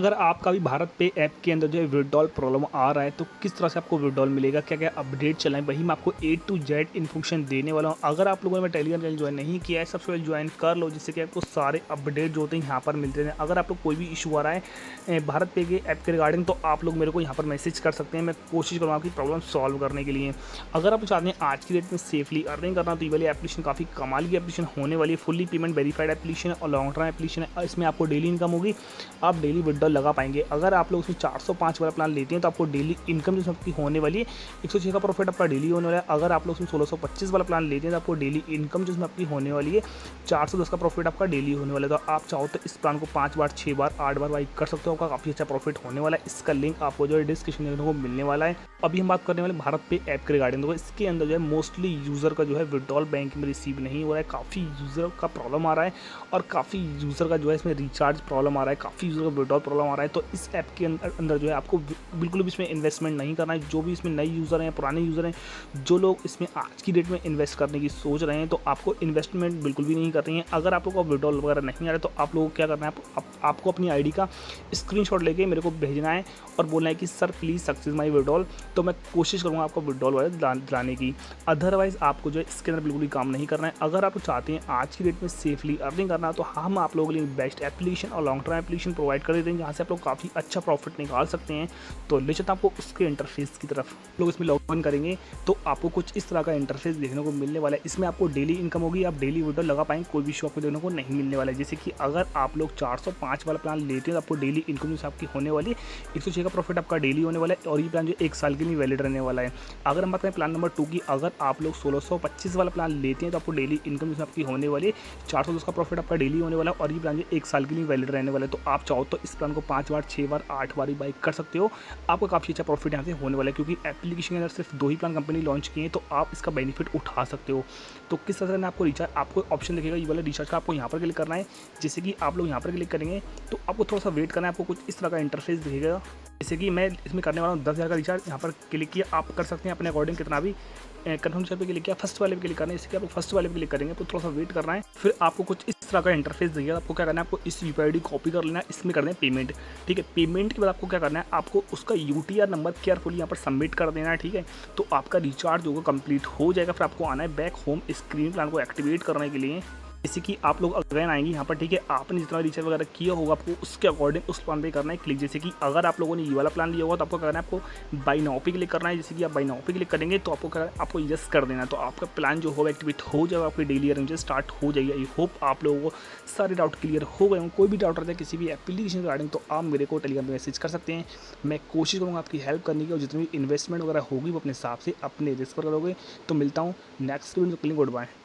अगर आपका भी भारत पे ऐप के अंदर जो है विड्रॉल प्रॉब्लम आ रहा है तो किस तरह से आपको विड्रॉल मिलेगा, क्या क्या अपडेट चल रहे हैं, वही मैं आपको A to Z इन्फॉर्मेशन देने वाला हूँ। अगर आप लोगों ने टेलीग्राम चैनल ज्वाइन नहीं किया है, सबसे पहले ज्वाइन कर लो, जिससे कि आपको सारे अपडेट जो होते हैं यहाँ पर मिलते हैं। अगर आप लोग कोई भी इशू आ रहा है भारत पे के ऐप के रिगार्डिंग तो आप लोग मेरे को यहाँ पर मैसेज कर सकते हैं। मैं कोशिश करूँगा आपकी प्रॉब्लम सॉल्व करने के लिए। अगर आप चाहते हैं आज की डेट में सेफली अर्निंग करना तो ये वाली एप्लीकेशन काफ़ी कमाल की एप्लीकेशन होने वाली है। फुल्ली पेमेंट वेरीफाइड एप्लीकेशन है और लॉन्ग टर्म एप्लीकेशन है। इसमें आपको डेली इनकम होगी, आप डेली विड्रॉल लगा पाएंगे। अगर आप लोग उसमें 405 वाला प्लान लेते हैं तो आपको डेली इनकम जो आपकी होने वाली है 106 का प्रॉफिट आपका डेली होने वाला है। अगर आप लोग उसमें 1625 वाला प्लान लेते हैं तो आपको डेली इनकम जिसमें आपकी होने वाली है 410 का प्रॉफिट आपका डेली होने वाला है। तो आप चाहो तो इस प्लान को 5 बार 6 बार 8 बार बाई कर सकते हो, आपका काफ़ी अच्छा प्रॉफिट होने वाला है। इसका लिंक आपको जो है डिस्क्रिप्शन में को मिलने वाला है। अभी हम बात करने वाले भारत पे ऐप के रिगार्डिंग। तो इसके अंदर जो है मोस्टली यूज़र का जो है विड्रॉल बैंक में रिसीव नहीं हो रहा है, काफ़ी यूज़र का प्रॉब्लम आ रहा है और काफ़ी यूज़र का जो है इसमें रिचार्ज प्रॉब्लम आ रहा है, काफ़ी यूज़र का विड्रॉल प्रॉब्लम आ रहा है। तो इस ऐप के अंदर जो है आपको बिल्कुल भी इसमें इन्वेस्टमेंट नहीं करना है। जो भी इसमें नए यूज़र हैं, पुराने यूज़र हैं, जो लोग इसमें आज की डेट में इन्वेस्ट करने की सोच रहे हैं तो आपको इन्वेस्टमेंट बिल्कुल भी नहीं करनी है। अगर आप लोगों को विड्रॉल वगैरह नहीं आ रहा है तो आप लोगों को क्या करना है, आपको अपनी आईडी का स्क्रीनशॉट लेके मेरे को भेजना है और बोलना है कि sir please success my withdrawal. तो मैं कोशिश करूँगा आपको विड्रॉल वगैरह दिलाने की। अदरवाइज़ आपको जो है इसके अंदर बिल्कुल भी काम नहीं करना है। अगर आप चाहते हैं आज की डेट में सेफली अर्निंग करना तो हम आप लोगों के लिए बेस्ट एप्लीकेशन और लॉन्ग टर्म एप्लीकेशन प्रोवाइड कर देते हैं, जहाँ से आप लोग काफ़ी अच्छा प्रॉफिट निकाल सकते हैं। तो ले चलता आपको उसके इंटरफेस की तरफ। लोग इसमें लॉग इन करेंगे तो आपको कुछ इस तरह का इंटरफेस देखने को मिलने वाला है। इसमें आपको डेली इनकम होगी, आप डेली विड्रॉल लगा पाएंगे, कोई भी इशू आपको देखने को नहीं मिलने वाला है। जैसे कि अगर आप लोग 405 वाला प्लान लेते हैं तो आपको डेली इनकम जो आपकी होने वाली है 106 का प्रॉफिट आपका डेली होने वाला है और ये प्लान जो 1 साल के लिए वैलिड रहने वाला है। अगर हम बात करें प्लान नंबर 2 की, अगर आप लोग 1625 वाला प्लान लेते हैं तो आपको डेली इनकम जो आपकी होने वाली है 410 का प्रॉफिट आपका डेली होने वाला है और ये प्लान जो 1 साल के लिए वैलिड रहने वाला है। तो आप चाहो तो इस प्लान को 5 बार 6 बार 8 बार बाई कर सकते हो, आपको काफ़ी अच्छा प्रॉफिट यहाँ से होने वाला है। क्योंकि एप्लीकेशन के अंदर सिर्फ 2 ही प्लान कंपनी लॉन्च किए हैं तो आप इसका बेनिफिट उठा सकते हो। तो किस तरह से आपको रिचार्ज, आपको ऑप्शन दिखेगा ये वाला रिचार्ज का, आपको यहाँ पर क्लिक करना है। जैसे कि आप लोग यहाँ पर क्लिक करेंगे तो आपको थोड़ा सा वेट करना है, आपको कुछ इस तरह का इंटरफेस दिखेगा। जैसे कि मैं इसमें करने वाला हूँ 10,000 का रिचार्ज, यहाँ पर क्लिक किया, आप कर सकते हैं अपने अकॉर्डिंग कितना भी। कन्फर्म पे क्लिक किया, फर्स्ट वाले पे क्लिक करना है। जैसे कि आप फर्स्ट वाले पे क्लिक करेंगे तो थोड़ा सा वेट करना है, फिर आपको कुछ इस तरह का इंटरफेस दिखेगा। आपको क्या करना है, आपको इस यूपीआईडी कॉपी कर लेना है, इसमें करना है पेमेंट। ठीक है, पेमेंट के बाद आपको क्या करना है, आपको उसका यूटीआर नंबर केयरफुली यहाँ पर सबमिट कर देना है। ठीक है, तो आपका रिचार्ज होगा कंप्लीट हो जाएगा। फिर आपको आना है बैक होम स्क्रीन प्लान को एक्टिवेट करने के लिए। जैसे कि आप लोग अगेन आएंगे यहाँ पर। ठीक है, आपने जितना रिचार्ज वगैरह किया होगा आपको उसके अकॉर्डिंग उस प्लान पे करना है क्लिक। जैसे कि अगर आप लोगों ने ये वाला प्लान लिया होगा तो आपको करना है, आपको बाई नाउ पे क्लिक करना है। जैसे कि आप बाई नाउ पे क्लिक करेंगे तो आपको करना है, आपको यस कर देना है। तो आपका प्लान जो होगा एक्टिवेट हो जाएगा, आपकी डेली अर्निंग स्टार्ट हो जाएगी। आई होप आप लोगों को सारे डाउट क्लियर हो गए हों। कोई भी डाउट रहता है किसी भी एप्लीकेशन रिगार्डिंग तो आप मेरे को टेलीग्राम पर मैसेज कर सकते हैं। मैं कोशिश करूँगा आपकी हेल्प करने की और जितनी भी इन्वेस्टमेंट वगैरह होगी वो अपने हिसाब से अपने रिस्क पर करोगे। तो मिलता हूँ नेक्स्ट वीडियो में। Good bye.